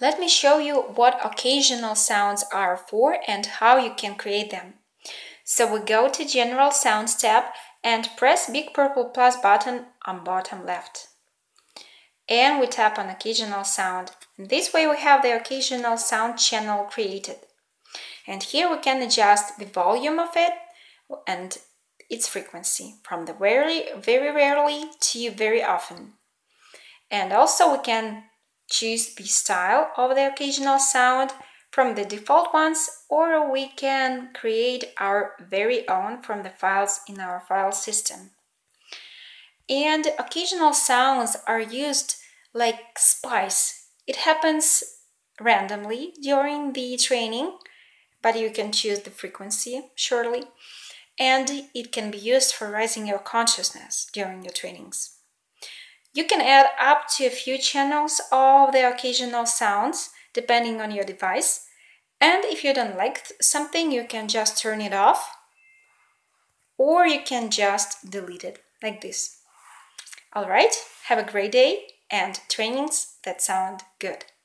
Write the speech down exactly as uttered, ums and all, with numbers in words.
Let me show you what occasional sounds are for and how you can create them. So we go to General Sounds tab and press big purple plus button on bottom left. And we tap on Occasional Sound. And this way we have the Occasional Sound channel created. And here we can adjust the volume of it and its frequency from the very, very rarely to very often. And also we can choose the style of the occasional sound from the default ones, or we can create our very own from the files in our file system. And occasional sounds are used like spice. It happens randomly during the training, but you can choose the frequency, surely. And it can be used for raising your consciousness during your trainings. You can add up to a few channels of the occasional sounds, depending on your device. And if you don't like something, you can just turn it off, or you can just delete it, like this. All right, have a great day and trainings that sound good.